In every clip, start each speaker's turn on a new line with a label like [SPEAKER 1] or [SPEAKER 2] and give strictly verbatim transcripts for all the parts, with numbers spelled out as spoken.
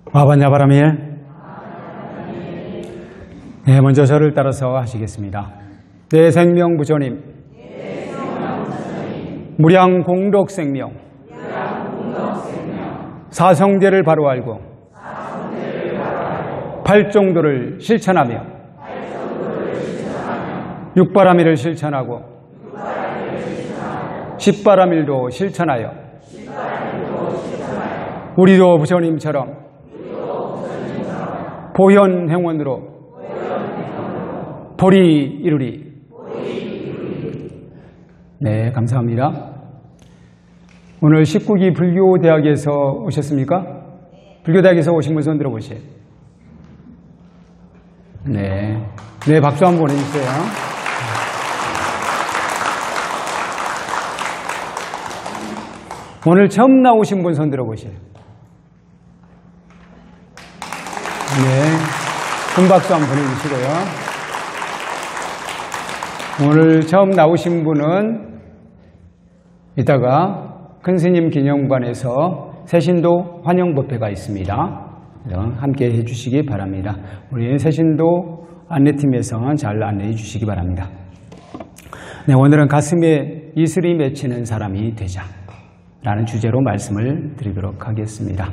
[SPEAKER 1] 아바냐바라밀. 네, 먼저 저를 따라서 하시겠습니다. 내 생명 부처님, 무량공덕생명, 사성제를 바로 알고 팔정도를 실천하며 육바라밀을 실천하고 십바라밀도 실천하여 우리도 부처님처럼 보현행원으로 보리 이루리. 네, 감사합니다. 오늘 십구 기 불교대학에서 오셨습니까? 불교대학에서 오신 분 손 들어보세요. 네, 네, 박수 한번 보내주세요. 오늘 처음 나오신 분 손 들어보세요. 네, 큰 박수 한번 보내주시고요. 오늘 처음 나오신 분은 이따가 큰 스님 기념관에서 새신도 환영법회가 있습니다. 함께 해주시기 바랍니다. 우리 새신도 안내팀에서 잘 안내해 주시기 바랍니다. 네, 오늘은 가슴에 이슬이 맺히는 사람이 되자 라는 주제로 말씀을 드리도록 하겠습니다.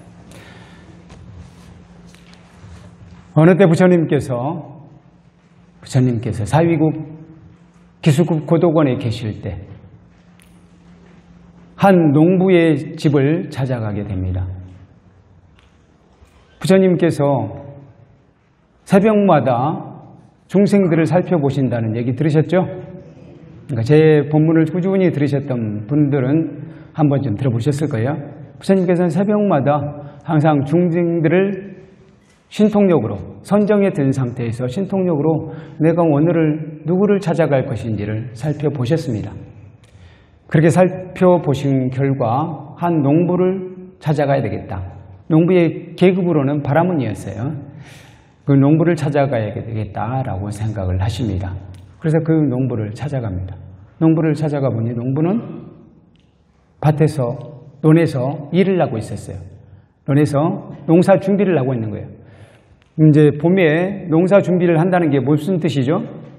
[SPEAKER 1] 어느 때 부처님께서 부처님께서 사위국 기수국 고도관에 계실 때 한 농부의 집을 찾아가게 됩니다. 부처님께서 새벽마다 중생들을 살펴보신다는 얘기 들으셨죠? 그러니까 제 본문을 꾸준히 들으셨던 분들은 한 번쯤 들어보셨을 거예요. 부처님께서는 새벽마다 항상 중생들을 신통력으로, 선정에 든 상태에서 신통력으로 내가 오늘을 누구를 찾아갈 것인지를 살펴보셨습니다. 그렇게 살펴보신 결과 한 농부를 찾아가야 되겠다. 농부의 계급으로는 바라문이었어요. 그 농부를 찾아가야 되겠다라고 생각을 하십니다. 그래서 그 농부를 찾아갑니다. 농부를 찾아가 보니 농부는 밭에서, 논에서 일을 하고 있었어요. 논에서 농사 준비를 하고 있는 거예요. 이제 봄에 농사 준비를 한다는 게 무슨 뜻이죠?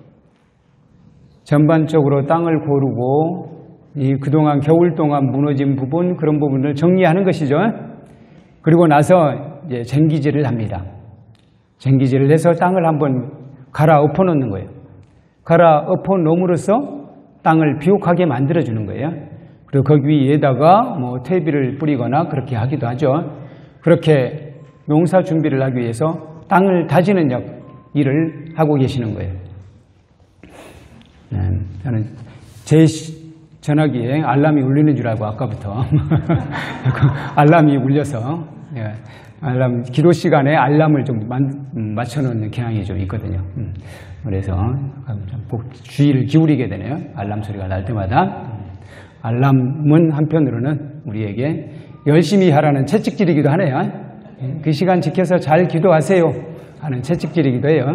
[SPEAKER 1] 전반적으로 땅을 고르고 이 그동안 겨울 동안 무너진 부분, 그런 부분을 정리하는 것이죠. 그리고 나서 이제 쟁기질을 합니다. 쟁기질을 해서 땅을 한번 갈아엎어 놓는 거예요. 갈아엎어 놓음으로써 땅을 비옥하게 만들어주는 거예요. 그리고 거기 위에다가 뭐 퇴비를 뿌리거나 그렇게 하기도 하죠. 그렇게 농사 준비를 하기 위해서 땅을 다지는 역 일을 하고 계시는 거예요. 네, 저는 제 전화기에 알람이 울리는 줄 알고 아까부터 알람이 울려서 예, 알람 기도 시간에 알람을 좀 맞춰놓는 경향이 좀 있거든요. 음, 그래서 꼭 주의를 기울이게 되네요. 알람 소리가 날 때마다. 알람은 한편으로는 우리에게 열심히 하라는 채찍질이기도 하네요. 그 시간 지켜서 잘 기도하세요 하는 채찍질이기도 해요.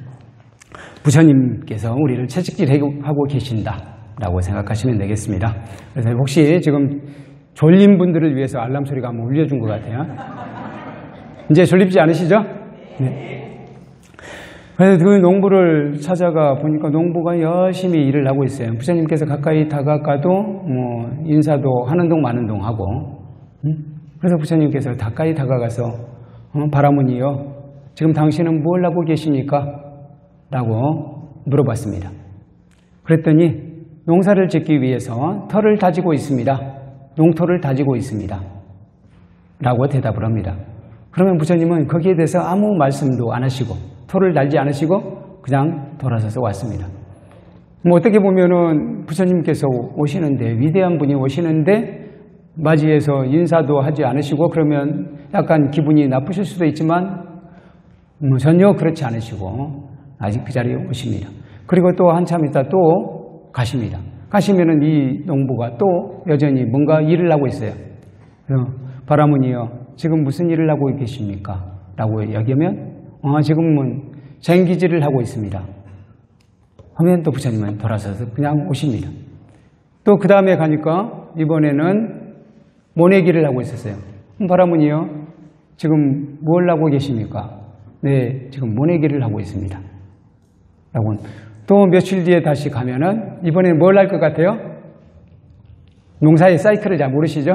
[SPEAKER 1] 부처님께서 우리를 채찍질하고 계신다라고 생각하시면 되겠습니다. 그래서 혹시 지금 졸린 분들을 위해서 알람 소리가 한번 울려준 것 같아요. 이제 졸립지 않으시죠? 네. 그래서 그 농부를 찾아가 보니까 농부가 열심히 일을 하고 있어요. 부처님께서 가까이 다가가도 뭐 인사도 하는 동 마는 동 하고, 그래서 부처님께서 가까이 다가가서 어, 바라문이여, 지금 당신은 뭘 하고 계십니까? 라고 물어봤습니다. 그랬더니 농사를 짓기 위해서 터를 다지고 있습니다. 농토를 다지고 있습니다. 라고 대답을 합니다. 그러면 부처님은 거기에 대해서 아무 말씀도 안 하시고 토를 달지 않으시고 그냥 돌아서서 왔습니다. 뭐 어떻게 보면은 부처님께서 오시는데, 위대한 분이 오시는데 맞이해서 인사도 하지 않으시고 그러면 약간 기분이 나쁘실 수도 있지만 뭐 전혀 그렇지 않으시고 아직 그 자리에 오십니다. 그리고 또 한참 있다 또 가십니다. 가시면은 이 농부가 또 여전히 뭔가 일을 하고 있어요. 바라문이여, 지금 무슨 일을 하고 계십니까? 라고 이야기하면 어, 지금은 쟁기질을 하고 있습니다. 하면 또 부처님은 돌아서서 그냥 오십니다. 또 그 다음에 가니까 이번에는 모내기를 하고 있었어요. 바라문이여, 지금 뭘 하고 계십니까? 네, 지금 모내기를 하고 있습니다. 라고. 또 며칠 뒤에 다시 가면은 이번에는 뭘 할 것 같아요? 농사의 사이클을 잘 모르시죠?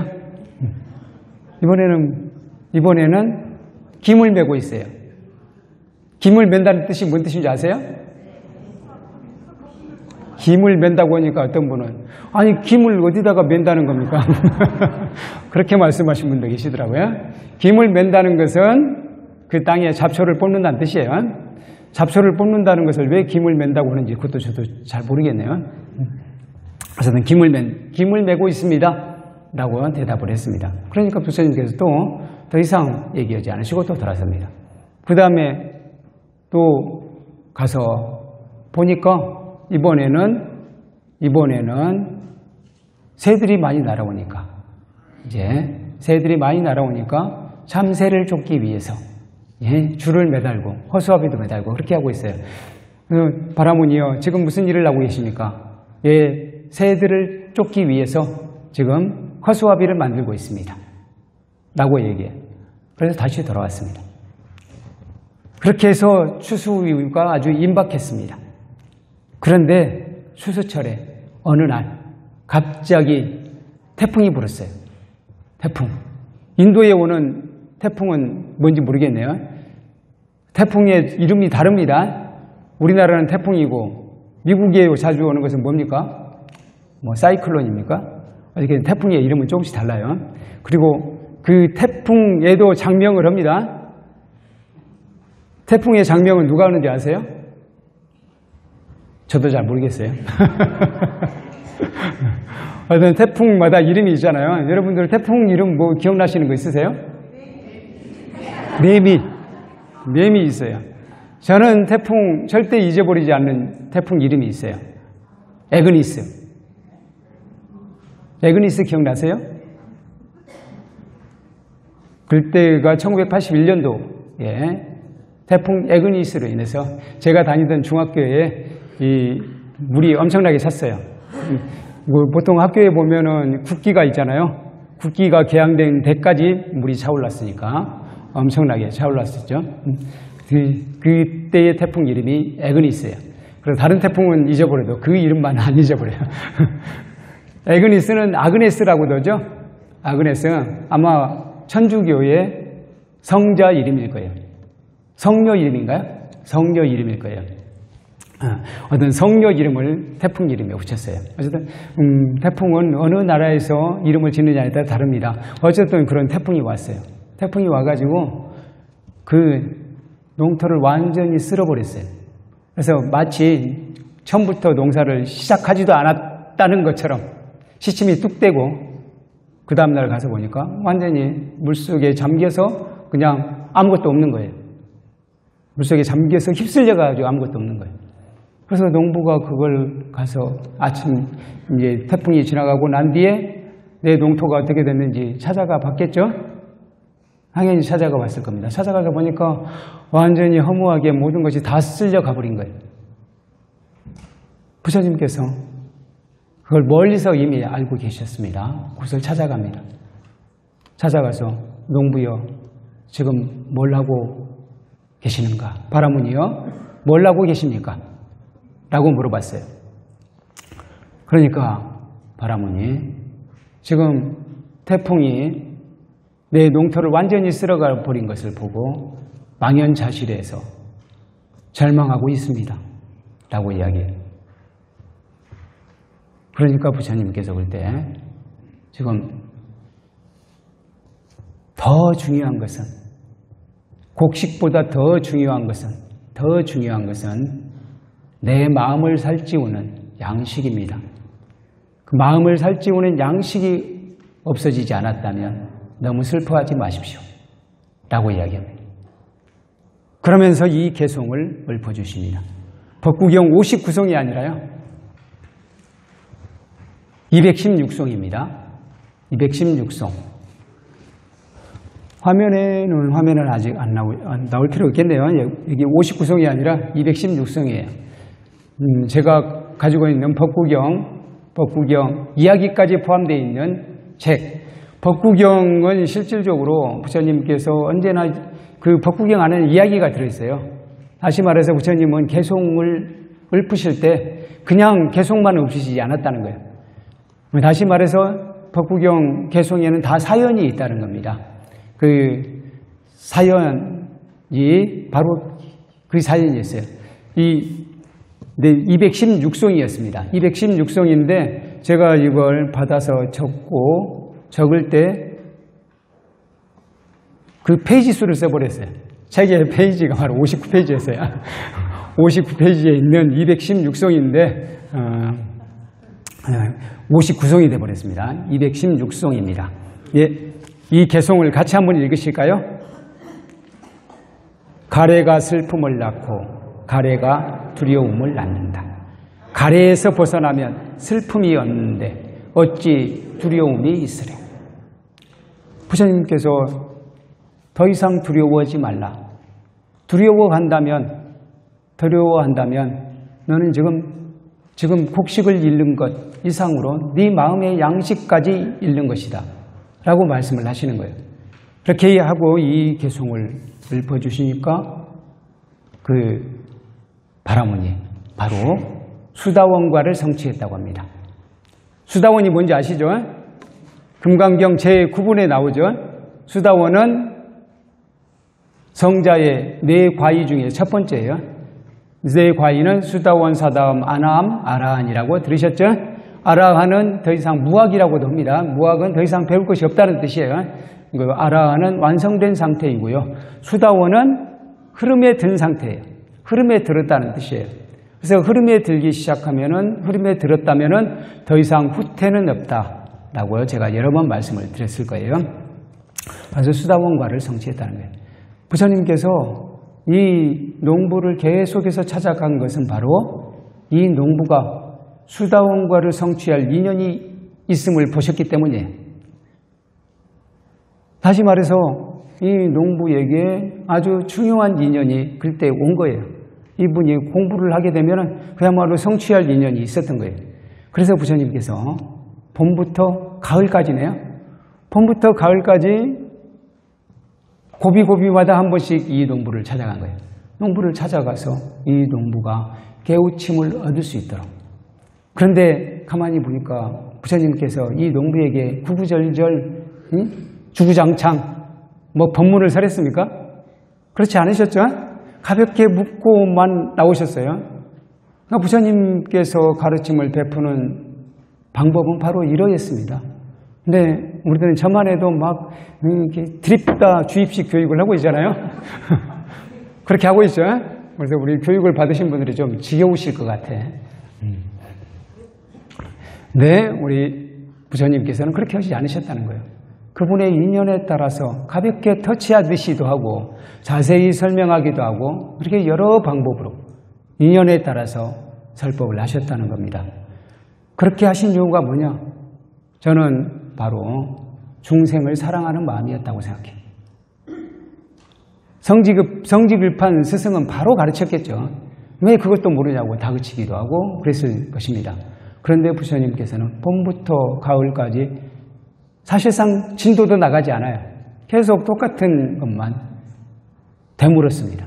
[SPEAKER 1] 이번에는 이번에는 김을 메고 있어요. 김을 맨다는 뜻이 뭔 뜻인지 아세요? 김을 맨다고 하니까 어떤 분은 아니 김을 어디다가 맨다는 겁니까? 그렇게 말씀하신 분도 계시더라고요. 김을 맨다는 것은 그 땅에 잡초를 뽑는다는 뜻이에요. 잡초를 뽑는다는 것을 왜 김을 맨다고 하는지 그것도 저도 잘 모르겠네요. 그래서 김을 맨, 김을 메고 있습니다 라고 대답을 했습니다. 그러니까 부처님께서 또 더 이상 얘기하지 않으시고 또 돌아섭니다. 그 다음에 또 가서 보니까 이번에는 이번에는 새들이 많이 날아오니까 이제 새들이 많이 날아오니까 참새를 쫓기 위해서 예, 줄을 매달고 허수아비도 매달고 그렇게 하고 있어요. 바라문이요, 지금 무슨 일을 하고 계십니까? 예, 새들을 쫓기 위해서 지금 허수아비를 만들고 있습니다 라고 얘기해요. 그래서 다시 돌아왔습니다. 그렇게 해서 추수가 아주 임박했습니다. 그런데 추수철에 어느 날 갑자기 태풍이 불었어요. 태풍. 인도에 오는 태풍은 뭔지 모르겠네요. 태풍의 이름이 다릅니다. 우리나라는 태풍이고 미국에 자주 오는 것은 뭡니까? 뭐 사이클론입니까? 이렇게 태풍의 이름은 조금씩 달라요. 그리고 그 태풍에도 장명을 합니다. 태풍의 장명은 누가 하는지 아세요? 저도 잘 모르겠어요. 어떤 태풍마다 이름이 있잖아요. 여러분들 태풍 이름 뭐 기억나시는 거 있으세요? 매미. 매미 있어요. 저는 태풍 절대 잊어버리지 않는 태풍 이름이 있어요. 에그니스. 에그니스 기억나세요? 그때가 천구백팔십일 년도에 태풍 에그니스로 인해서 제가 다니던 중학교에 이 물이 엄청나게 찼어요. 뭐 보통 학교에 보면은 국기가 있잖아요. 국기가 개항된 데까지 물이 차올랐으니까 엄청나게 차올랐었죠. 그, 그때의 태풍 이름이 에그니스예요. 그래서 다른 태풍은 잊어버려도 그 이름만 안 잊어버려요. 에그니스는 아그네스라고도 하죠. 아그네스 아마 천주교의 성자 이름일 거예요. 성녀 이름인가요? 성녀 이름일 거예요. 어떤 성녀 이름을 태풍 이름에 붙였어요. 어쨌든 음, 태풍은 어느 나라에서 이름을 짓느냐에 따라 다릅니다. 어쨌든 그런 태풍이 왔어요. 태풍이 와가지고 그 농토를 완전히 쓸어버렸어요. 그래서 마치 처음부터 농사를 시작하지도 않았다는 것처럼 시침이 뚝 떼고 그 다음날 가서 보니까 완전히 물속에 잠겨서 그냥 아무것도 없는 거예요. 물속에 잠겨서 휩쓸려가지고 아무것도 없는 거예요. 그래서 농부가 그걸 가서 아침 이제 태풍이 지나가고 난 뒤에 내 농토가 어떻게 됐는지 찾아가 봤겠죠? 당연히 찾아가 봤을 겁니다. 찾아가서 보니까 완전히 허무하게 모든 것이 다 쓸려가 버린 거예요. 부처님께서 그걸 멀리서 이미 알고 계셨습니다. 그것을 찾아갑니다. 찾아가서 농부여 지금 뭘 하고 계시는가? 바라문이여 뭘 하고 계십니까? 라고 물어봤어요. 그러니까 바라문이 지금 태풍이 내 농토를 완전히 쓸어가 버린 것을 보고 망연자실해서 절망하고 있습니다. 라고 이야기해요. 그러니까 부처님께서 볼 때 지금 더 중요한 것은 곡식보다 더 중요한 것은 더 중요한 것은 내 마음을 살찌우는 양식입니다. 그 마음을 살찌우는 양식이 없어지지 않았다면 너무 슬퍼하지 마십시오. 라고 이야기합니다. 그러면서 이 개송을 읊어주십니다. 법구경 오십구 송이 아니라요. 이백십육 송입니다. 이백십육 송. 화면에는, 화면은 아직 안 나올, 안 나올 필요 없겠네요. 여기 오십구 송이 아니라 이백십육 송이에요. 음, 제가 가지고 있는 법구경, 법구경 이야기까지 포함되어 있는 책, 법구경은 실질적으로 부처님께서 언제나 그 법구경 안에는 이야기가 들어있어요. 다시 말해서 부처님은 개송을 읊으실 때 그냥 개송만 읊으시지 않았다는 거예요. 다시 말해서 법구경 개송에는 다 사연이 있다는 겁니다. 그 사연이 바로 그 사연이었어요. 이 네, 이백십육 송이었습니다. 이백십육 송인데 제가 이걸 받아서 적고 적을 때 그 페이지 수를 써버렸어요. 책의 페이지가 바로 오십구 페이지였어요. 오십구 페이지에 있는 이백십육 송인데 어, 오십구 송이 되어버렸습니다. 이백십육 송입니다. 예, 이 개송을 같이 한번 읽으실까요? 가래가 슬픔을 낳고 가래가 두려움을 낳는다. 가래에서 벗어나면 슬픔이 없는데 어찌 두려움이 있으랴. 부처님께서 더 이상 두려워하지 말라. 두려워한다면 두려워한다면 너는 지금 지금 곡식을 잃는 것 이상으로 네 마음의 양식까지 잃는 것이다 라고 말씀을 하시는 거예요. 그렇게 하고 이 개송을 읊어주시니까 그 바라문이 바로 수다원과를 성취했다고 합니다. 수다원이 뭔지 아시죠? 금강경 제구 분에 나오죠. 수다원은 성자의 네 과의 중에 첫 번째예요. 네 과의는 수다원, 사다음, 아나함, 아라한이라고 들으셨죠? 아라한은 더 이상 무학이라고도 합니다. 무학은 더 이상 배울 것이 없다는 뜻이에요. 아라한은 완성된 상태이고요. 수다원은 흐름에 든 상태예요. 흐름에 들었다는 뜻이에요. 그래서 흐름에 들기 시작하면은 흐름에 들었다면은 더 이상 후퇴는 없다라고 제가 여러 번 말씀을 드렸을 거예요. 그래서 수다원과를 성취했다는 거예요. 부처님께서 이 농부를 계속해서 찾아간 것은 바로 이 농부가 수다원과를 성취할 인연이 있음을 보셨기 때문이에요. 다시 말해서 이 농부에게 아주 중요한 인연이 그때 온 거예요. 이분이 공부를 하게 되면 그야말로 성취할 인연이 있었던 거예요. 그래서 부처님께서 봄부터 가을까지네요. 봄부터 가을까지 고비고비마다 한 번씩 이 농부를 찾아간 거예요. 농부를 찾아가서 이 농부가 깨우침을 얻을 수 있도록. 그런데 가만히 보니까 부처님께서 이 농부에게 구구절절 응? 주구장창 뭐 법문을 설했습니까? 그렇지 않으셨죠? 가볍게 묻고만 나오셨어요. 그러니까 부처님께서 가르침을 베푸는 방법은 바로 이러했습니다. 근데 우리들은 저만 해도 막 이렇게 드립다 주입식 교육을 하고 있잖아요. 그렇게 하고 있죠. 그래서 우리 교육을 받으신 분들이 좀 지겨우실 것 같아. 네, 우리 부처님께서는 그렇게 하지 않으셨다는 거예요. 그분의 인연에 따라서 가볍게 터치하듯이도 하고 자세히 설명하기도 하고 그렇게 여러 방법으로 인연에 따라서 설법을 하셨다는 겁니다. 그렇게 하신 이유가 뭐냐? 저는 바로 중생을 사랑하는 마음이었다고 생각해요. 성지급, 성지급한 스승은 바로 가르쳤겠죠. 왜 그것도 모르냐고 다그치기도 하고 그랬을 것입니다. 그런데 부처님께서는 봄부터 가을까지 사실상 진도도 나가지 않아요. 계속 똑같은 것만 되물었습니다.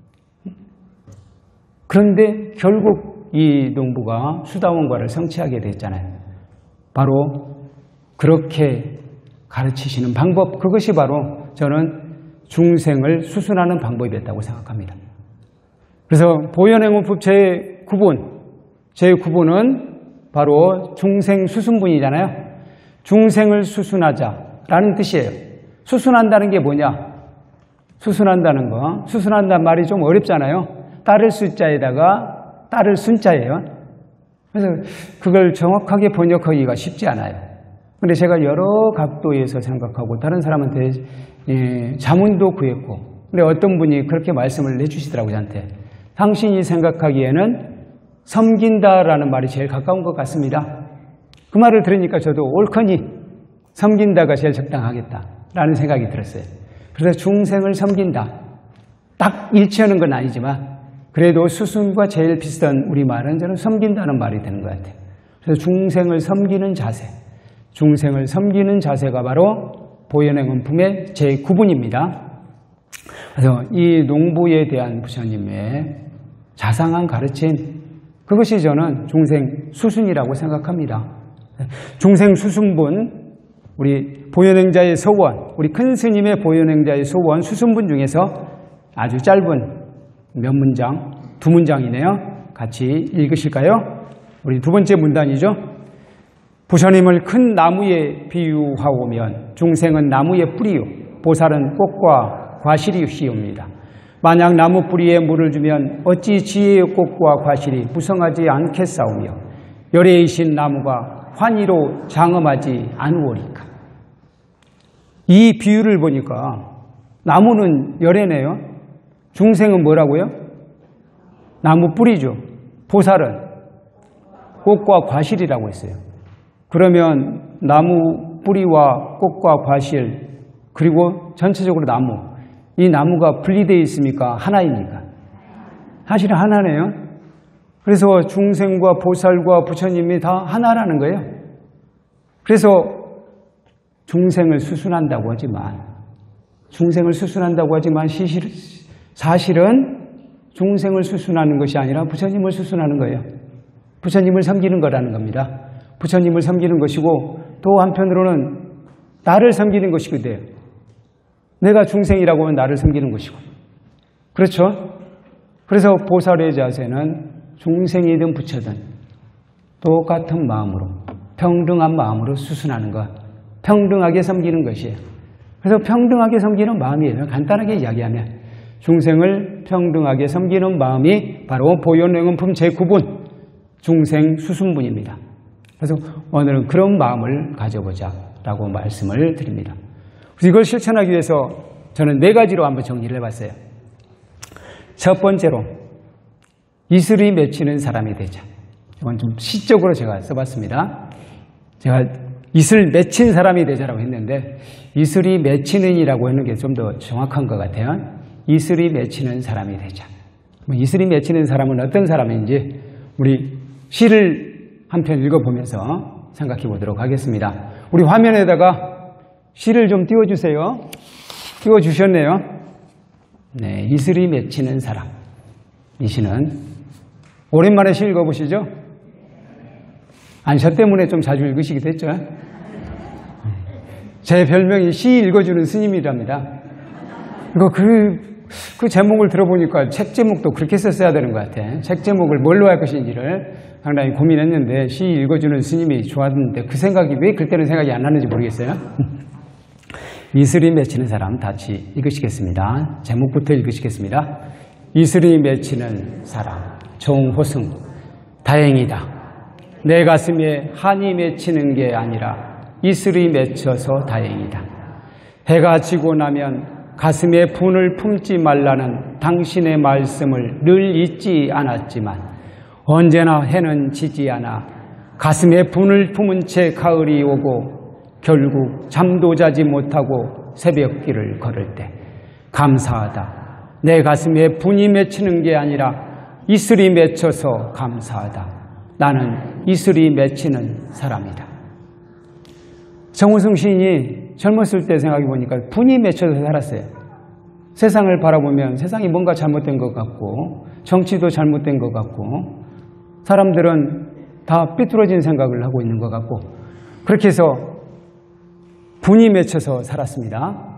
[SPEAKER 1] 그런데 결국 이 농부가 수다원과를 성취하게 됐잖아요. 바로 그렇게 가르치시는 방법, 그것이 바로 저는 중생을 수순하는 방법이었다고 생각합니다. 그래서 보현행문법 제구 분, 제구 분은 바로 중생 수순분이잖아요. 중생을 수순하자라는 뜻이에요. 수순한다는 게 뭐냐? 수순한다는 거, 수순한다는 말이 좀 어렵잖아요. 따를 숫자에다가 따를 순자예요. 그래서 그걸 정확하게 번역하기가 쉽지 않아요. 그런데 제가 여러 각도에서 생각하고 다른 사람한테 예, 자문도 구했고, 근데 어떤 분이 그렇게 말씀을 해주시더라고요, 저한테. 당신이 생각하기에는 섬긴다라는 말이 제일 가까운 것 같습니다. 그 말을 들으니까 저도 옳거니 섬긴다가 제일 적당하겠다라는 생각이 들었어요. 그래서 중생을 섬긴다. 딱 일치하는 건 아니지만 그래도 수순과 제일 비슷한 우리말은 저는 섬긴다는 말이 되는 것 같아요. 그래서 중생을 섬기는 자세, 중생을 섬기는 자세가 바로 보현행은품의 제구 분입니다. 그래서 이 농부에 대한 부처님의 자상한 가르침, 그것이 저는 중생 수순이라고 생각합니다. 중생 수순분, 우리 보현행자의 소원, 우리 큰 스님의 보현행자의 소원 수순분 중에서 아주 짧은 몇 문장, 두 문장이네요. 같이 읽으실까요? 우리 두 번째 문단이죠. 부처님을 큰 나무에 비유하오면 중생은 나무의 뿌리요 보살은 꽃과 과실이시옵니다. 만약 나무 뿌리에 물을 주면 어찌 지혜의 꽃과 과실이 무성하지 않겠사오며 열애이신 나무가 환희로 장엄하지 않으오리까. 이 비유를 보니까 나무는 열애네요. 중생은 뭐라고요? 나무 뿌리죠. 보살은 꽃과 과실이라고 했어요. 그러면 나무 뿌리와 꽃과 과실, 그리고 전체적으로 나무, 이 나무가 분리되어 있습니까? 하나입니까? 사실은 하나네요. 그래서 중생과 보살과 부처님이 다 하나라는 거예요. 그래서 중생을 수순한다고 하지만, 중생을 수순한다고 하지만 사실은 중생을 수순하는 것이 아니라 부처님을 수순하는 거예요. 부처님을 섬기는 거라는 겁니다. 부처님을 섬기는 것이고 또 한편으로는 나를 섬기는 것이거든요. 내가 중생이라고 하면 나를 섬기는 것이고. 그렇죠? 그래서 보살의 자세는 중생이든 부처든 똑같은 마음으로, 평등한 마음으로 수순하는 것, 평등하게 섬기는 것이에요. 그래서 평등하게 섬기는 마음이에요. 간단하게 이야기하면 중생을 평등하게 섬기는 마음이 바로 보현행은품 제구 분, 중생 수순분입니다. 그래서 오늘은 그런 마음을 가져보자 라고 말씀을 드립니다. 그래서 이걸 실천하기 위해서 저는 네 가지로 한번 정리를 해봤어요. 첫 번째로, 이슬이 맺히는 사람이 되자. 이건 좀 시적으로 제가 써봤습니다. 제가 이슬 맺힌 사람이 되자라고 했는데 이슬이 맺히는이라고 하는 게 좀 더 정확한 것 같아요. 이슬이 맺히는 사람이 되자. 이슬이 맺히는 사람은 어떤 사람인지 우리 시를 한 편 읽어보면서 생각해 보도록 하겠습니다. 우리 화면에다가 시를 좀 띄워주세요. 띄워주셨네요. 네, 이슬이 맺히는 사람. 이 시는 오랜만에 시 읽어보시죠? 아니, 저 때문에 좀 자주 읽으시기도 했죠. 제 별명이 시 읽어주는 스님이랍니다. 이거 그, 그 제목을 들어보니까 책 제목도 그렇게 썼어야 되는 것 같아. 책 제목을 뭘로 할 것인지를 상당히 고민했는데 시 읽어주는 스님이 좋았는데 그 생각이 왜 그때는 생각이 안 나는지 모르겠어요. 이슬이 맺히는 사람 같이 읽으시겠습니다. 제목부터 읽으시겠습니다. 이슬이 맺히는 사람 정호승. 다행이다. 내 가슴에 한이 맺히는 게 아니라 이슬이 맺혀서 다행이다. 해가 지고 나면 가슴에 분을 품지 말라는 당신의 말씀을 늘 잊지 않았지만 언제나 해는 지지 않아 가슴에 분을 품은 채 가을이 오고 결국 잠도 자지 못하고 새벽길을 걸을 때 감사하다. 내 가슴에 분이 맺히는 게 아니라 이슬이 맺혀서 감사하다. 나는 이슬이 맺히는 사람이다. 정우승 시인이 젊었을 때 생각해 보니까 분이 맺혀서 살았어요. 세상을 바라보면 세상이 뭔가 잘못된 것 같고 정치도 잘못된 것 같고 사람들은 다 삐뚤어진 생각을 하고 있는 것 같고 그렇게 해서 분이 맺혀서 살았습니다.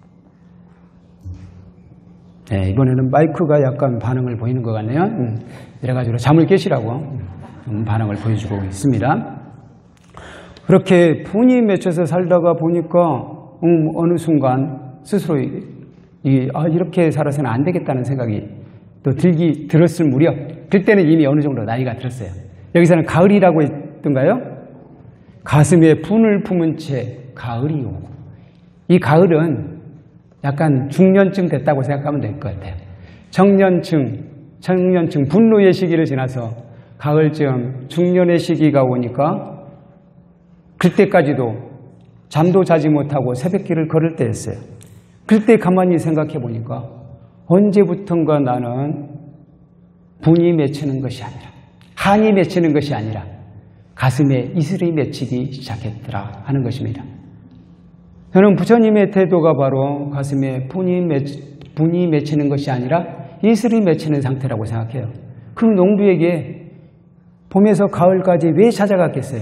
[SPEAKER 1] 네, 이번에는 마이크가 약간 반응을 보이는 것 같네요. 음, 여러 가지로 잠을 깨시라고 음, 반응을 보여주고 있습니다. 그렇게 분이 맺혀서 살다가 보니까 음, 어느 순간 스스로 이, 아, 이렇게 살아서는 안 되겠다는 생각이 또 들기 들었을 무렵 그때는 이미 어느 정도 나이가 들었어요. 여기서는 가을이라고 했던가요? 가슴에 분을 품은 채 가을이 오고 이 가을은 약간 중년쯤 됐다고 생각하면 될 것 같아요. 청년층, 청년층 분노의 시기를 지나서 가을쯤 중년의 시기가 오니까 그때까지도 잠도 자지 못하고 새벽길을 걸을 때였어요. 그때 가만히 생각해 보니까 언제부턴가 나는 분이 맺히는 것이 아니라 한이 맺히는 것이 아니라 가슴에 이슬이 맺히기 시작했더라 하는 것입니다. 저는 부처님의 태도가 바로 가슴에 분이, 맺, 분이 맺히는 것이 아니라 이슬이 맺히는 상태라고 생각해요. 그 농부에게 봄에서 가을까지 왜 찾아갔겠어요?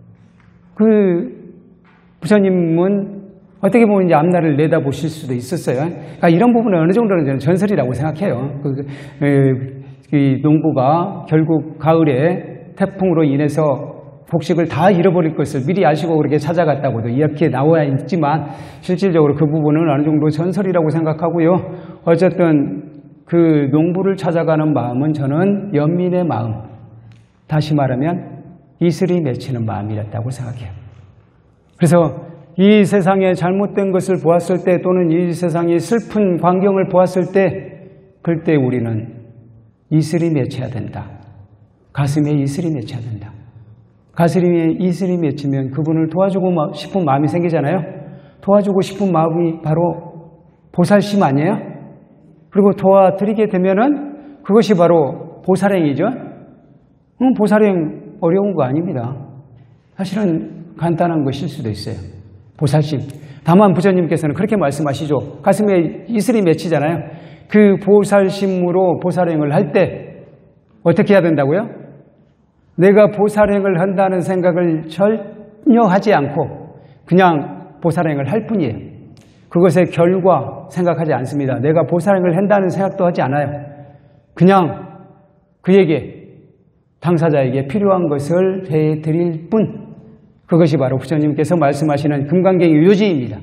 [SPEAKER 1] 그 부처님은 어떻게 보면 이제 앞날을 내다보실 수도 있었어요. 그러니까 이런 부분은 어느 정도는 저는 전설이라고 생각해요. 그, 그, 그 농부가 결국 가을에 태풍으로 인해서 곡식을 다 잃어버릴 것을 미리 아시고 그렇게 찾아갔다고도 이렇게 나와 있지만 실질적으로 그 부분은 어느 정도 전설이라고 생각하고요. 어쨌든 그 농부를 찾아가는 마음은 저는 연민의 마음, 다시 말하면 이슬이 맺히는 마음이었다고 생각해요. 그래서 이 세상에 잘못된 것을 보았을 때 또는 이 세상의 슬픈 광경을 보았을 때 그때 우리는 이슬이 맺혀야 된다. 가슴에 이슬이 맺혀야 된다. 가슴에 이슬이 맺히면 그분을 도와주고 싶은 마음이 생기잖아요. 도와주고 싶은 마음이 바로 보살심 아니에요? 그리고 도와드리게 되면은 그것이 바로 보살행이죠. 음, 보살행 어려운 거 아닙니다. 사실은 간단한 것일 수도 있어요. 보살심. 다만 부처님께서는 그렇게 말씀하시죠. 가슴에 이슬이 맺히잖아요. 그 보살심으로 보살행을 할 때 어떻게 해야 된다고요? 내가 보살행을 한다는 생각을 전혀 하지 않고 그냥 보살행을 할 뿐이에요. 그것의 결과 생각하지 않습니다. 내가 보살행을 한다는 생각도 하지 않아요. 그냥 그에게, 당사자에게 필요한 것을 해드릴 뿐. 그것이 바로 부처님께서 말씀하시는 금강경 요지입니다.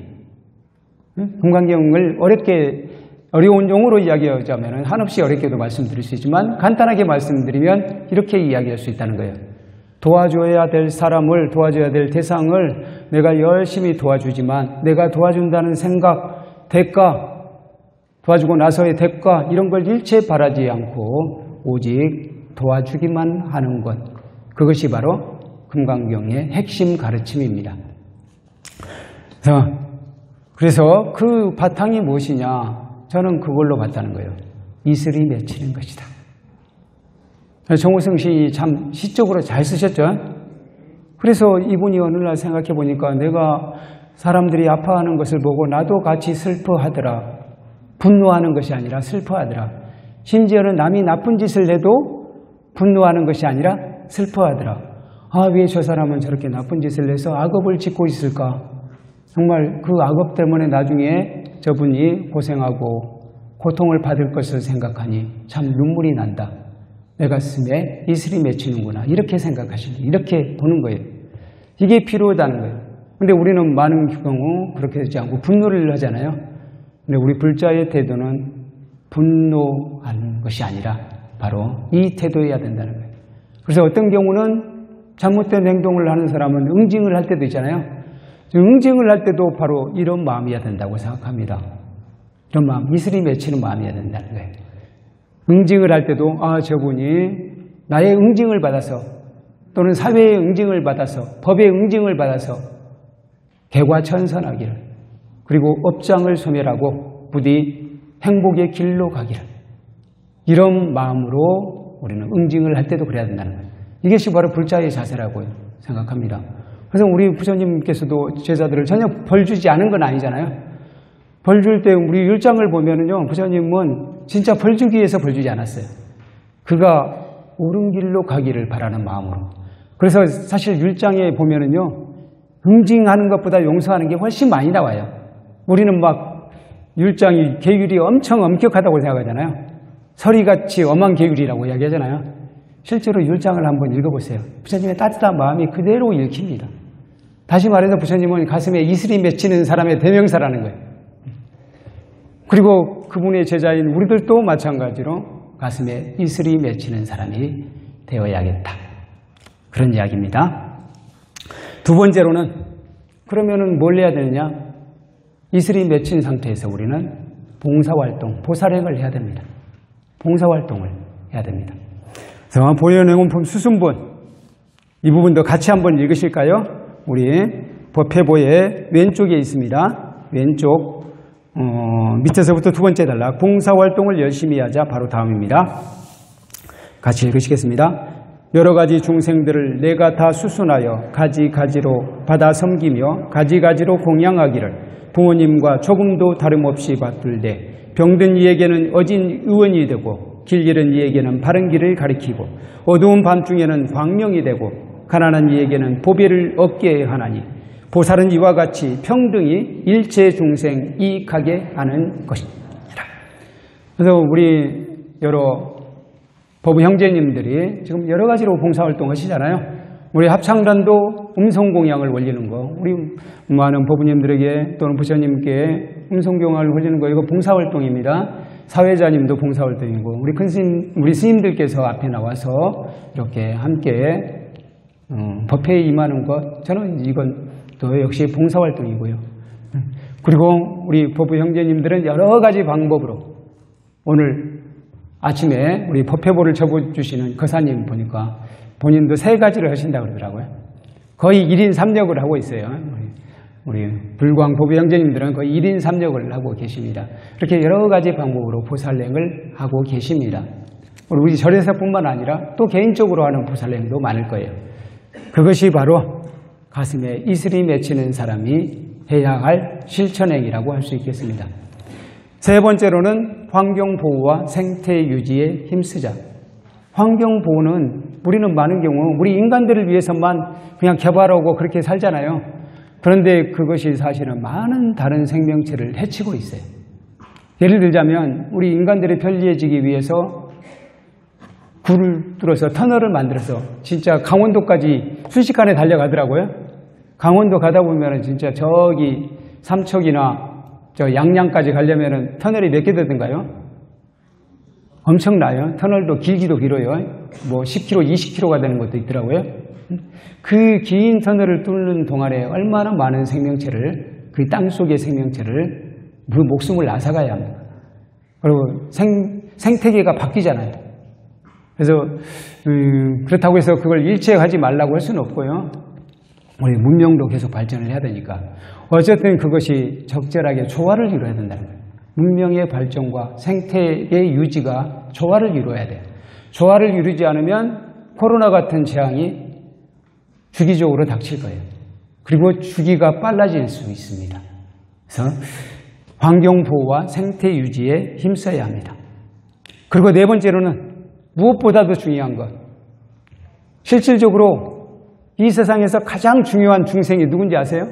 [SPEAKER 1] 금강경을 어렵게, 어려운 용어로 이야기하자면 한없이 어렵게도 말씀드릴 수 있지만 간단하게 말씀드리면 이렇게 이야기할 수 있다는 거예요. 도와줘야 될 사람을, 도와줘야 될 대상을 내가 열심히 도와주지만 내가 도와준다는 생각, 대가, 도와주고 나서의 대가 이런 걸 일체 바라지 않고 오직 도와주기만 하는 것. 그것이 바로 금강경의 핵심 가르침입니다. 그래서, 그래서 그 바탕이 무엇이냐? 저는 그걸로 봤다는 거예요. 이슬이 맺히는 것이다. 정우성 시인이 참 시적으로 잘 쓰셨죠? 그래서 이분이 어느 날 생각해 보니까 내가 사람들이 아파하는 것을 보고 나도 같이 슬퍼하더라. 분노하는 것이 아니라 슬퍼하더라. 심지어는 남이 나쁜 짓을 해도 분노하는 것이 아니라 슬퍼하더라. 아, 왜 저 사람은 저렇게 나쁜 짓을 해서 악업을 짓고 있을까? 정말 그 악업 때문에 나중에 저분이 고생하고 고통을 받을 것을 생각하니 참 눈물이 난다. 내 가슴에 이슬이 맺히는구나. 이렇게 생각하시는, 이렇게 보는 거예요. 이게 필요하다는 거예요. 근데 우리는 많은 경우 그렇게 되지 않고 분노를 하잖아요. 근데 우리 불자의 태도는 분노하는 것이 아니라 바로 이 태도여야 된다는 거예요. 그래서 어떤 경우는 잘못된 행동을 하는 사람은 응징을 할 때도 있잖아요. 응징을 할 때도 바로 이런 마음이어야 된다고 생각합니다. 이런 마음, 이슬이 맺히는 마음이어야 된다는 거예요. 응징을 할 때도 아, 저분이 나의 응징을 받아서 또는 사회의 응징을 받아서 법의 응징을 받아서 개과천선하기를 그리고 업장을 소멸하고 부디 행복의 길로 가기를 이런 마음으로 우리는 응징을 할 때도 그래야 된다는 거예요. 이것이 바로 불자의 자세라고 생각합니다. 그래서 우리 부처님께서도 제자들을 전혀 벌 주지 않은 건 아니잖아요. 벌 줄 때 우리 율장을 보면은요, 부처님은 진짜 벌 주기 위해서 벌 주지 않았어요. 그가 옳은 길로 가기를 바라는 마음으로. 그래서 사실 율장에 보면은요, 응징하는 것보다 용서하는 게 훨씬 많이 나와요. 우리는 막 율장이 계율이 엄청 엄격하다고 생각하잖아요. 서리같이 엄한 계율이라고 이야기하잖아요. 실제로 율장을 한번 읽어보세요. 부처님의 따뜻한 마음이 그대로 읽힙니다. 다시 말해서 부처님은 가슴에 이슬이 맺히는 사람의 대명사라는 거예요. 그리고 그분의 제자인 우리들도 마찬가지로 가슴에 이슬이 맺히는 사람이 되어야겠다. 그런 이야기입니다. 두 번째로는 그러면은 뭘 해야 되느냐? 이슬이 맺힌 상태에서 우리는 봉사활동, 보살행을 해야 됩니다. 봉사활동을 해야 됩니다. 그래서 보현행원품 수순본 이 부분도 같이 한번 읽으실까요? 우리 법회보의 왼쪽에 있습니다. 왼쪽 어, 밑에서부터 두 번째 단락 봉사활동을 열심히 하자 바로 다음입니다. 같이 읽으시겠습니다. 여러 가지 중생들을 내가 다 수순하여 가지가지로 받아 섬기며 가지가지로 공양하기를 부모님과 조금도 다름없이 받들되 병든 이에게는 어진 의원이 되고 길 잃은 이에게는 바른 길을 가리키고 어두운 밤중에는 광명이 되고 가난한 이에게는 보배를 얻게 하나니 보살은 이와 같이 평등히 일체 중생 이익하게 하는 것이니라. 그래서 우리 여러 법부 형제님들이 지금 여러 가지로 봉사활동 하시잖아요. 우리 합창단도 음성공양을 올리는 거, 우리 많은 법부님들에게 또는 부처님께 음성공양을 올리는 거, 이거 봉사활동입니다. 사회자님도 봉사활동이고, 우리 큰 스님, 우리 스님들께서 앞에 나와서 이렇게 함께 음, 법회에 임하는 것, 저는 이건 또 역시 봉사활동이고요. 그리고 우리 법부 형제님들은 여러 가지 방법으로 오늘 아침에 우리 법회보를 접어주시는 거사님 보니까 본인도 세 가지를 하신다고 그러더라고요. 거의 일 인 삼 역을 하고 있어요. 우리 불광 법부 형제님들은 거의 일 인 삼 역을 하고 계십니다. 이렇게 여러 가지 방법으로 보살행을 하고 계십니다. 우리 절에서뿐만 아니라 또 개인적으로 하는 보살행도 많을 거예요. 그것이 바로 가슴에 이슬이 맺히는 사람이 해야 할 실천행위라고 할 수 있겠습니다. 세 번째로는 환경보호와 생태 유지에 힘쓰자. 환경보호는 우리는 많은 경우 우리 인간들을 위해서만 그냥 개발하고 그렇게 살잖아요. 그런데 그것이 사실은 많은 다른 생명체를 해치고 있어요. 예를 들자면 우리 인간들이 편리해지기 위해서 굴을 뚫어서 터널을 만들어서 진짜 강원도까지 순식간에 달려가더라고요. 강원도 가다 보면 진짜 저기 삼척이나 저 양양까지 가려면 터널이 몇 개 되던가요? 엄청나요. 터널도 길기도 길어요. 뭐 십 킬로미터, 이십 킬로미터가 되는 것도 있더라고요. 그 긴 터널을 뚫는 동안에 얼마나 많은 생명체를, 그 땅 속의 생명체를 그 목숨을 앗아가야 합니다. 그리고 생, 생태계가 바뀌잖아요. 그래서 음, 그렇다고 해서 그걸 일체하지 말라고 할 수는 없고요. 우리 문명도 계속 발전을 해야 되니까 어쨌든 그것이 적절하게 조화를 이루어야 된다는 거예요. 문명의 발전과 생태의 유지가 조화를 이루어야 돼요. 조화를 이루지 않으면 코로나 같은 재앙이 주기적으로 닥칠 거예요. 그리고 주기가 빨라질 수 있습니다. 그래서 환경보호와 생태 유지에 힘써야 합니다. 그리고 네 번째로는 무엇보다도 중요한 것, 실질적으로 이 세상에서 가장 중요한 중생이 누군지 아세요?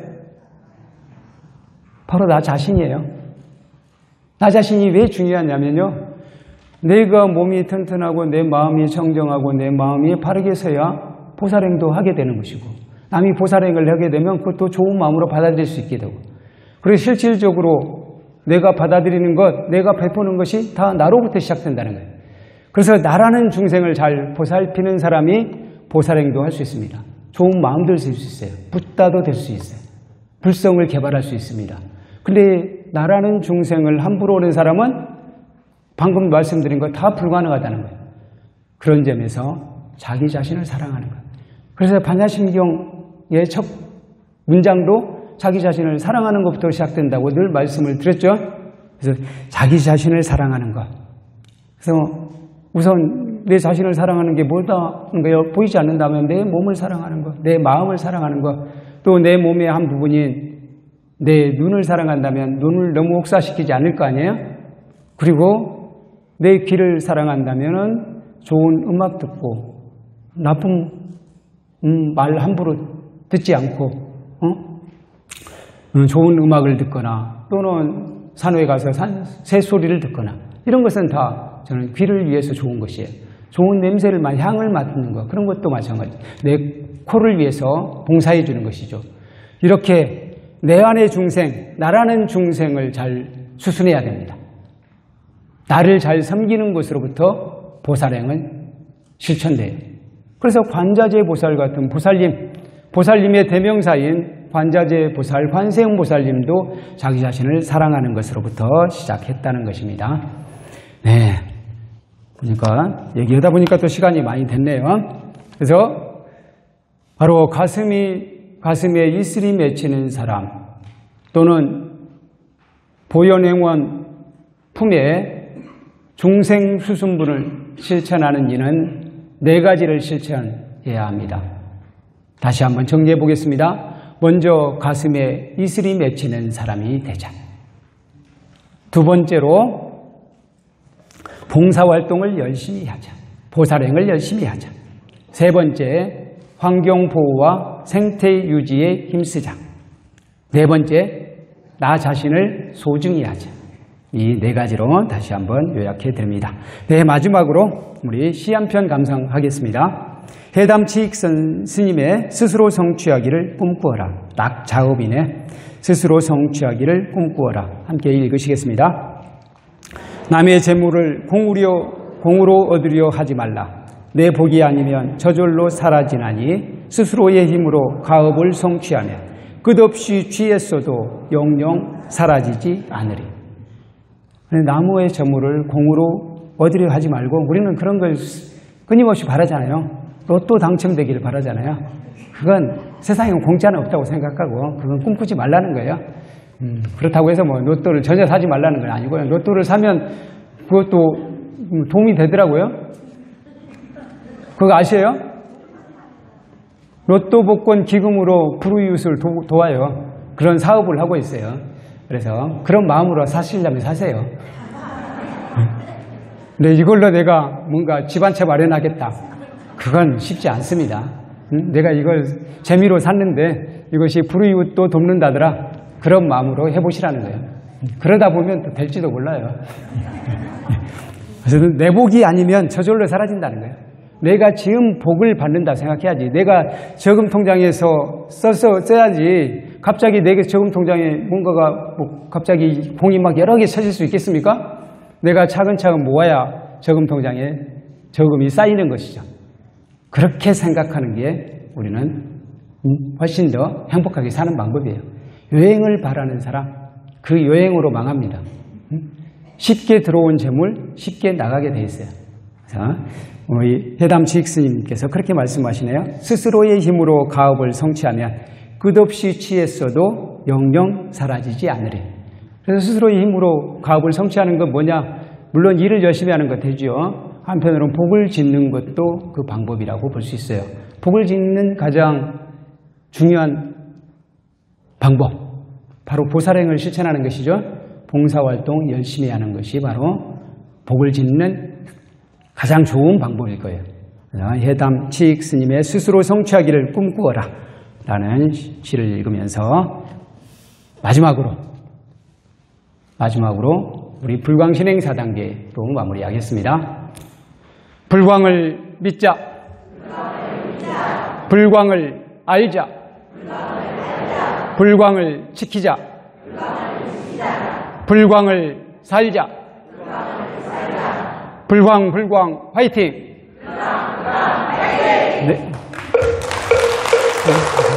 [SPEAKER 1] 바로 나 자신이에요. 나 자신이 왜 중요하냐면요, 내가 몸이 튼튼하고 내 마음이 청정하고 내 마음이 바르게 서야 보살행도 하게 되는 것이고, 남이 보살행을 하게 되면 그것도 좋은 마음으로 받아들일 수 있게 되고, 그리고 실질적으로 내가 받아들이는 것, 내가 베푸는 것이 다 나로부터 시작된다는 거예요. 그래서 나라는 중생을 잘 보살피는 사람이 보살행도 할 수 있습니다. 좋은 마음도 쓸 수 있어요. 붓다도 될 수 있어요. 불성을 개발할 수 있습니다. 근데 나라는 중생을 함부로 오는 사람은 방금 말씀드린 거 다 불가능하다는 거예요. 그런 점에서 자기 자신을 사랑하는 거예요. 그래서 반야심경의 첫 문장도 자기 자신을 사랑하는 것부터 시작된다고 늘 말씀을 드렸죠. 그래서 자기 자신을 사랑하는 것. 그래서 우선 내 자신을 사랑하는 게 뭐다는 거예요? 보이지 않는다면 내 몸을 사랑하는 것, 내 마음을 사랑하는 것, 또 내 몸의 한 부분인 내 눈을 사랑한다면 눈을 너무 혹사시키지 않을 거 아니에요? 그리고 내 귀를 사랑한다면 좋은 음악 듣고 나쁜 음, 말 함부로 듣지 않고 어? 좋은 음악을 듣거나 또는 산에 가서 산, 새소리를 듣거나 이런 것은 다 저는 귀를 위해서 좋은 것이에요. 좋은 냄새를, 향을 맡는 것, 그런 것도 마찬가지. 내 코를 위해서 봉사해 주는 것이죠. 이렇게 내 안의 중생, 나라는 중생을 잘 수순해야 됩니다. 나를 잘 섬기는 것으로부터 보살행은 실천돼요. 그래서 관자재 보살 같은 보살님, 보살님의 대명사인 관자재 보살, 관세음 보살님도 자기 자신을 사랑하는 것으로부터 시작했다는 것입니다. 네. 그러니까 얘기하다 보니까 또 시간이 많이 됐네요. 그래서 바로 가슴이 가슴에 이슬이 맺히는 사람 또는 보현행원 품에 중생 수순분을 실천하는 이는 네 가지를 실천해야 합니다. 다시 한번 정리해 보겠습니다. 먼저 가슴에 이슬이 맺히는 사람이 되자. 두 번째로 봉사활동을 열심히 하자. 보살행을 열심히 하자. 세 번째, 환경보호와 생태 유지에 힘쓰자. 네 번째, 나 자신을 소중히 하자. 이 네 가지로 다시 한번 요약해 드립니다. 네, 마지막으로 우리 시 한 편 감상하겠습니다. 해담치익선 스님의 스스로 성취하기를 꿈꾸어라. 딱 작업이네. 스스로 성취하기를 꿈꾸어라. 함께 읽으시겠습니다. 남의 재물을 공으려, 공으로 얻으려 하지 말라. 내 복이 아니면 저절로 사라지나니 스스로의 힘으로 가업을 성취하며 끝없이 취했어도 영영 사라지지 않으리. 나무의 재물을 공으로 얻으려 하지 말고 우리는 그런 걸 끊임없이 바라잖아요. 로또 당첨되기를 바라잖아요. 그건 세상에 공짜는 없다고 생각하고 그건 꿈꾸지 말라는 거예요. 음, 그렇다고 해서 뭐 로또를 전혀 사지 말라는 건 아니고요. 로또를 사면 그것도 도움이 되더라고요. 그거 아세요? 로또 복권 기금으로 불우이웃을 도, 도와요. 그런 사업을 하고 있어요. 그래서 그런 마음으로 사시려면 사세요. 근데 이걸로 내가 뭔가 집 한 채 마련하겠다. 그건 쉽지 않습니다. 응? 내가 이걸 재미로 샀는데 이것이 불우이웃도 돕는다더라. 그런 마음으로 해보시라는 거예요. 그러다 보면 또 될지도 몰라요. 그래서 내 복이 아니면 저절로 사라진다는 거예요. 내가 지은 복을 받는다 생각해야지. 내가 저금 통장에서 써서 써야지. 갑자기 내 저금 통장에 뭔가가 뭐 갑자기 공이 막 여러 개 쳐질 수 있겠습니까? 내가 차근차근 모아야 저금 통장에 저금이 쌓이는 것이죠. 그렇게 생각하는 게 우리는 훨씬 더 행복하게 사는 방법이에요. 여행을 바라는 사람, 그 여행으로 망합니다. 쉽게 들어온 재물, 쉽게 나가게 돼 있어요. 자, 우리 해담치익 스님께서 그렇게 말씀하시네요. 스스로의 힘으로 가업을 성취하면 끝없이 취했어도 영영 사라지지 않으리. 그래서 스스로의 힘으로 가업을 성취하는 건 뭐냐? 물론 일을 열심히 하는 것 되죠. 한편으로는 복을 짓는 것도 그 방법이라고 볼 수 있어요. 복을 짓는 가장 중요한 방법, 바로 보살행을 실천하는 것이죠. 봉사활동 열심히 하는 것이 바로 복을 짓는 가장 좋은 방법일 거예요. 해담치익 스님의 스스로 성취하기를 꿈꾸어라 라는 시를 읽으면서 마지막으로 마지막으로 우리 불광신행 사 단계로 마무리하겠습니다. 불광을 믿자. 불광을, 믿자. 불광을 알자. 불광을, 알자. 불광을 지키자. 불광을, 지키자. 불광을 살자. 불광을 살자. 불광 불광 화이팅! 불광 불광 화이팅! 네.